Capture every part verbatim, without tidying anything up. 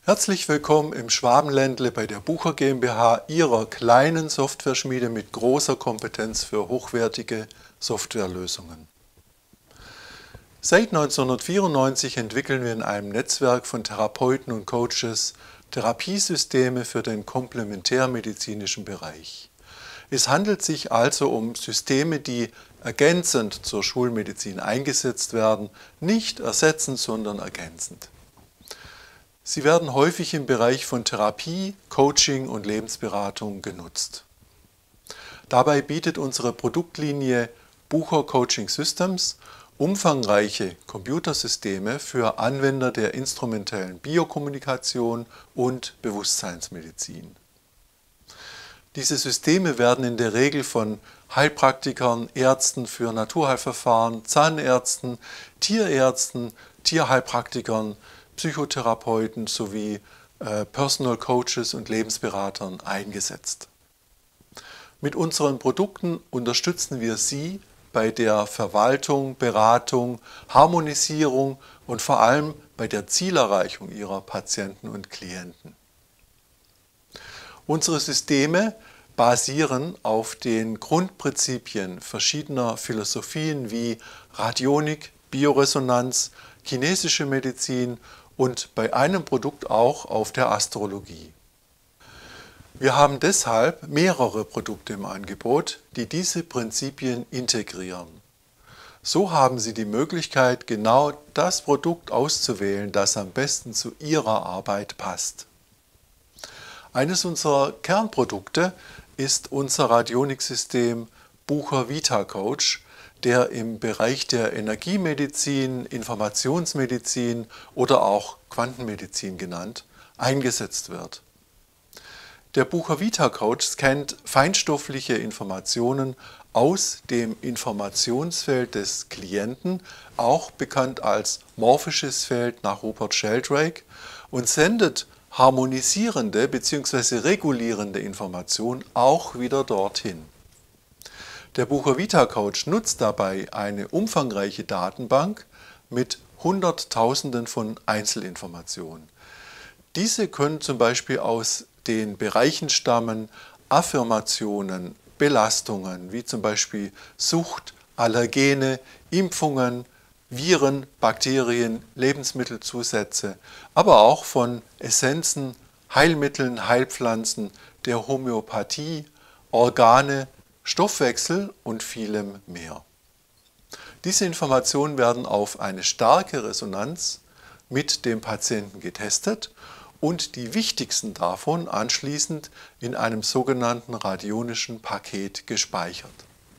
Herzlich willkommen im Schwabenländle bei der Bucher GmbH, Ihrer kleinen Softwareschmiede mit großer Kompetenz für hochwertige Softwarelösungen. Seit neunzehnhundertvierundneunzig entwickeln wir in einem Netzwerk von Therapeuten und Coaches Therapiesysteme für den komplementärmedizinischen Bereich. Es handelt sich also um Systeme, die ergänzend zur Schulmedizin eingesetzt werden, nicht ersetzend, sondern ergänzend. Sie werden häufig im Bereich von Therapie, Coaching und Lebensberatung genutzt. Dabei bietet unsere Produktlinie Bucher Coaching Systems umfangreiche Computersysteme für Anwender der instrumentellen Biokommunikation und Bewusstseinsmedizin. Diese Systeme werden in der Regel von Heilpraktikern, Ärzten für Naturheilverfahren, Zahnärzten, Tierärzten, Tierheilpraktikern, Psychotherapeuten sowie äh, Personal Coaches und Lebensberatern eingesetzt. Mit unseren Produkten unterstützen wir Sie bei der Verwaltung, Beratung, Harmonisierung und vor allem bei der Zielerreichung Ihrer Patienten und Klienten. Unsere Systeme basieren auf den Grundprinzipien verschiedener Philosophien wie Radionik, Bioresonanz, chinesische Medizin und bei einem Produkt auch auf der Astrologie. Wir haben deshalb mehrere Produkte im Angebot, die diese Prinzipien integrieren. So haben Sie die Möglichkeit, genau das Produkt auszuwählen, das am besten zu Ihrer Arbeit passt. Eines unserer Kernprodukte ist unser Radioniksystem Bucher VitaCoach, der im Bereich der Energiemedizin, Informationsmedizin oder auch Quantenmedizin genannt, eingesetzt wird. Der Bucher VitaCoach scannt feinstoffliche Informationen aus dem Informationsfeld des Klienten, auch bekannt als morphisches Feld nach Rupert Sheldrake, und sendet harmonisierende bzw. regulierende Informationen auch wieder dorthin. Der Bucher VitaCoach nutzt dabei eine umfangreiche Datenbank mit Hunderttausenden von Einzelinformationen. Diese können zum Beispiel aus den Bereichen stammen Affirmationen, Belastungen wie zum Beispiel Sucht, Allergene, Impfungen, Viren, Bakterien, Lebensmittelzusätze, aber auch von Essenzen, Heilmitteln, Heilpflanzen, der Homöopathie, Organe, Stoffwechsel und vielem mehr. Diese Informationen werden auf eine starke Resonanz mit dem Patienten getestet und die wichtigsten davon anschließend in einem sogenannten radionischen Paket gespeichert.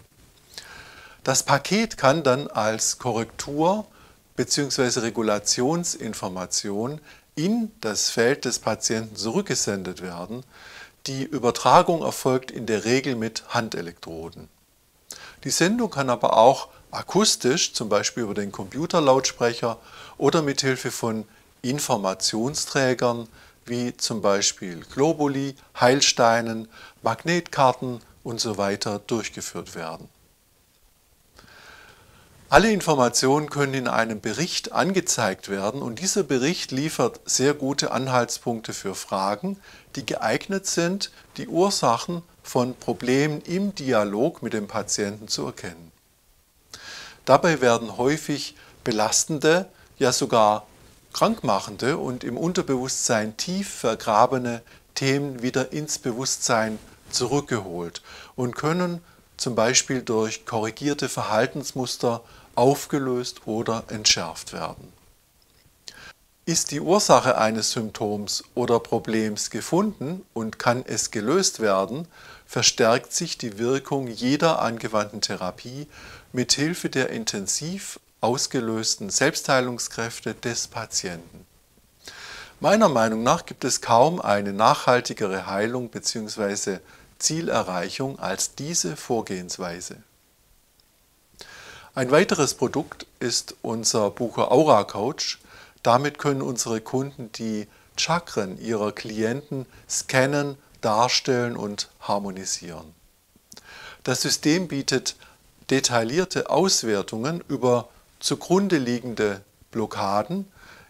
Das Paket kann dann als Korrektur bzw. Regulationsinformation in das Feld des Patienten zurückgesendet werden. Die Übertragung erfolgt in der Regel mit Handelektroden. Die Sendung kann aber auch akustisch, zum Beispiel über den Computerlautsprecher oder mit Hilfe von Informationsträgern wie zum Beispiel Globuli, Heilsteinen, Magnetkarten und so weiter durchgeführt werden. Alle Informationen können in einem Bericht angezeigt werden und dieser Bericht liefert sehr gute Anhaltspunkte für Fragen, die geeignet sind, die Ursachen von Problemen im Dialog mit dem Patienten zu erkennen. Dabei werden häufig belastende, ja sogar krankmachende und im Unterbewusstsein tief vergrabene Themen wieder ins Bewusstsein zurückgeholt und können zum Beispiel durch korrigierte Verhaltensmuster aufgelöst oder entschärft werden. Ist die Ursache eines Symptoms oder Problems gefunden und kann es gelöst werden, verstärkt sich die Wirkung jeder angewandten Therapie mit Hilfe der intensiv ausgelösten Selbstheilungskräfte des Patienten. Meiner Meinung nach gibt es kaum eine nachhaltigere Heilung bzw. Zielerreichung als diese Vorgehensweise. Ein weiteres Produkt ist unser Bucher Aura Coach. Damit können unsere Kunden die Chakren ihrer Klienten scannen, darstellen und harmonisieren. Das System bietet detaillierte Auswertungen über zugrunde liegende Blockaden,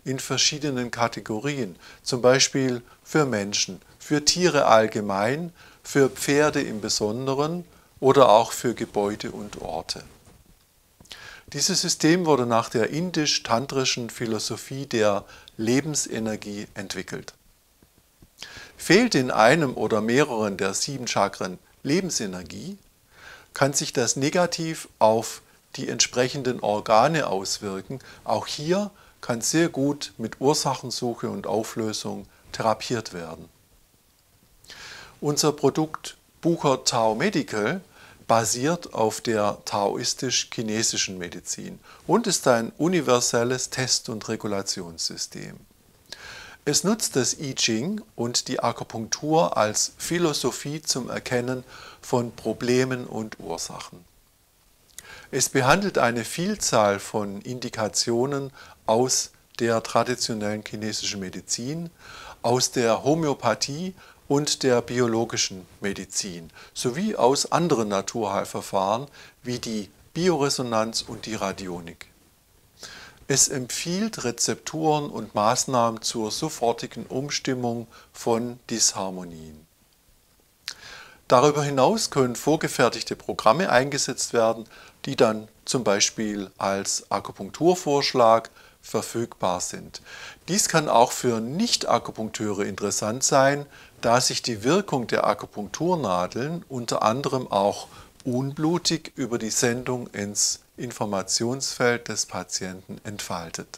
in verschiedenen Kategorien, zum Beispiel für Menschen, für Tiere allgemein, für Pferde im Besonderen oder auch für Gebäude und Orte. Dieses System wurde nach der indisch-tantrischen Philosophie der Lebensenergie entwickelt. Fehlt in einem oder mehreren der sieben Chakren Lebensenergie, kann sich das negativ auf die entsprechenden Organe auswirken. Auch hier kann sehr gut mit Ursachensuche und Auflösung therapiert werden. Unser Produkt Bucher Tao Medical basiert auf der taoistisch-chinesischen Medizin und ist ein universelles Test- und Regulationssystem. Es nutzt das I Ching und die Akupunktur als Philosophie zum Erkennen von Problemen und Ursachen. Es behandelt eine Vielzahl von Indikationen aus der traditionellen chinesischen Medizin, aus der Homöopathie und der biologischen Medizin sowie aus anderen Naturheilverfahren wie die Bioresonanz und die Radionik. Es empfiehlt Rezepturen und Maßnahmen zur sofortigen Umstimmung von Disharmonien. Darüber hinaus können vorgefertigte Programme eingesetzt werden, die dann zum Beispiel als Akupunkturvorschlag verfügbar sind. Dies kann auch für Nicht-Akupunkteure interessant sein, da sich die Wirkung der Akupunkturnadeln unter anderem auch unblutig über die Sendung ins Informationsfeld des Patienten entfaltet.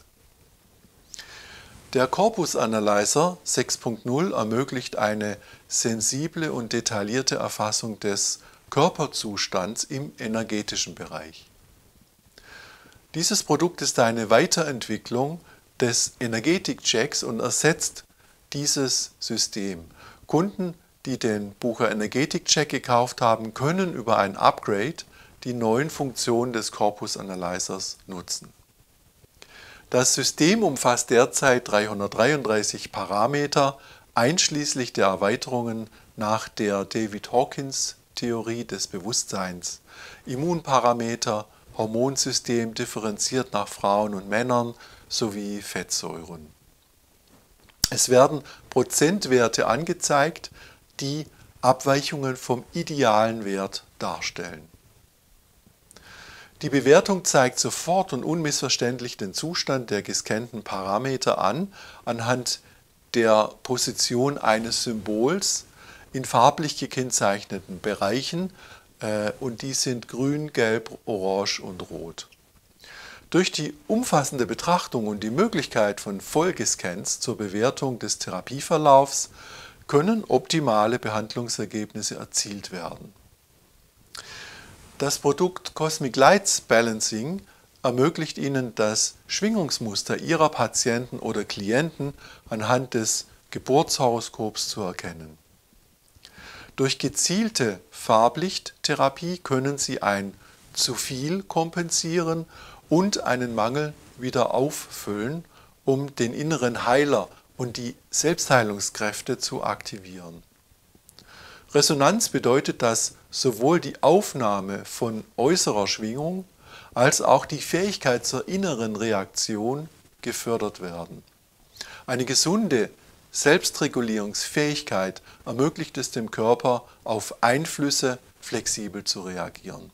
Der Corpus Analyzer sechs Punkt null ermöglicht eine sensible und detaillierte Erfassung des Körperzustands im energetischen Bereich. Dieses Produkt ist eine Weiterentwicklung des Energetik-Checks und ersetzt dieses System. Kunden, die den Bucher Energetik-Check gekauft haben, können über ein Upgrade die neuen Funktionen des Corpus Analyzers nutzen. Das System umfasst derzeit dreihundertdreiunddreißig Parameter, einschließlich der Erweiterungen nach der David-Hawkins-Theorie des Bewusstseins, Immunparameter, Hormonsystem differenziert nach Frauen und Männern sowie Fettsäuren. Es werden Prozentwerte angezeigt, die Abweichungen vom idealen Wert darstellen. Die Bewertung zeigt sofort und unmissverständlich den Zustand der gescannten Parameter an, anhand der Position eines Symbols in farblich gekennzeichneten Bereichen, äh, und die sind grün, gelb, orange und rot. Durch die umfassende Betrachtung und die Möglichkeit von Folgescans zur Bewertung des Therapieverlaufs können optimale Behandlungsergebnisse erzielt werden. Das Produkt Cosmic Lights Balancing ermöglicht Ihnen das Schwingungsmuster Ihrer Patienten oder Klienten anhand des Geburtshoroskops zu erkennen. Durch gezielte Farblichttherapie können Sie ein zu viel kompensieren und einen Mangel wieder auffüllen, um den inneren Heiler und die Selbstheilungskräfte zu aktivieren. Resonanz bedeutet, dass sowohl die Aufnahme von äußerer Schwingung als auch die Fähigkeit zur inneren Reaktion gefördert werden. Eine gesunde Selbstregulierungsfähigkeit ermöglicht es dem Körper, auf Einflüsse flexibel zu reagieren.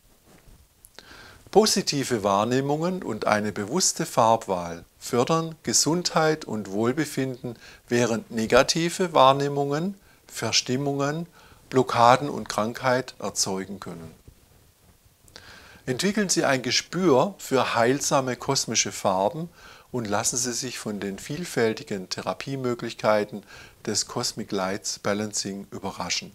Positive Wahrnehmungen und eine bewusste Farbwahl fördern Gesundheit und Wohlbefinden, während negative Wahrnehmungen Verstimmungen, Blockaden und Krankheit erzeugen können. Entwickeln Sie ein Gespür für heilsame kosmische Farben und lassen Sie sich von den vielfältigen Therapiemöglichkeiten des Cosmic Lights Balancing überraschen.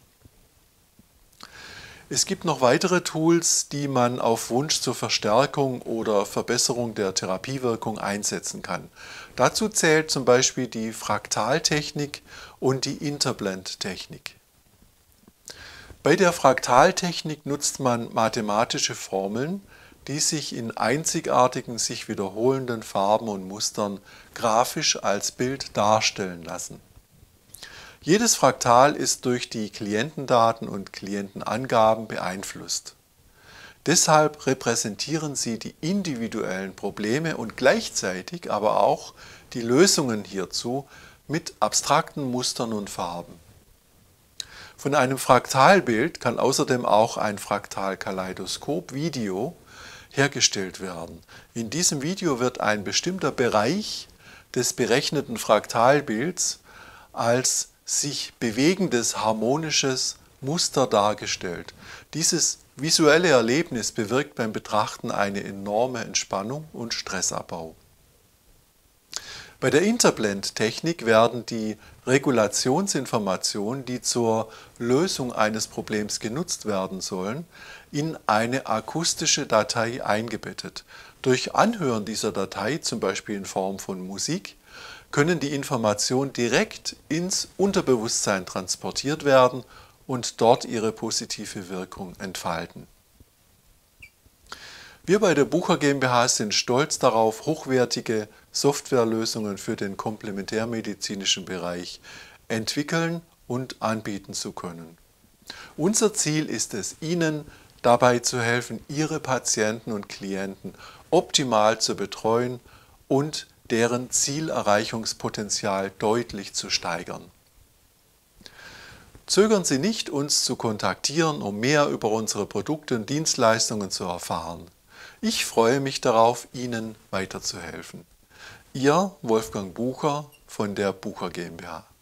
Es gibt noch weitere Tools, die man auf Wunsch zur Verstärkung oder Verbesserung der Therapiewirkung einsetzen kann. Dazu zählt zum Beispiel die Fraktaltechnik und die Interblend-Technik. Bei der Fraktaltechnik nutzt man mathematische Formeln, die sich in einzigartigen, sich wiederholenden Farben und Mustern grafisch als Bild darstellen lassen. Jedes Fraktal ist durch die Klientendaten und Klientenangaben beeinflusst. Deshalb repräsentieren sie die individuellen Probleme und gleichzeitig aber auch die Lösungen hierzu mit abstrakten Mustern und Farben. Von einem Fraktalbild kann außerdem auch ein Fraktalkaleidoskop-Video hergestellt werden. In diesem Video wird ein bestimmter Bereich des berechneten Fraktalbilds als sich bewegendes harmonisches Muster dargestellt. Dieses visuelle Erlebnis bewirkt beim Betrachten eine enorme Entspannung und Stressabbau. Bei der Interblend-Technik werden die Regulationsinformationen, die zur Lösung eines Problems genutzt werden sollen, in eine akustische Datei eingebettet. Durch Anhören dieser Datei, zum Beispiel in Form von Musik, können die Informationen direkt ins Unterbewusstsein transportiert werden und dort ihre positive Wirkung entfalten. Wir bei der Bucher GmbH sind stolz darauf, hochwertige Softwarelösungen für den komplementärmedizinischen Bereich entwickeln und anbieten zu können. Unser Ziel ist es, Ihnen dabei zu helfen, Ihre Patienten und Klienten optimal zu betreuen und deren Zielerreichungspotenzial deutlich zu steigern. Zögern Sie nicht, uns zu kontaktieren, um mehr über unsere Produkte und Dienstleistungen zu erfahren. Ich freue mich darauf, Ihnen weiterzuhelfen. Ihr Wolfgang Bucher von der Bucher GmbH.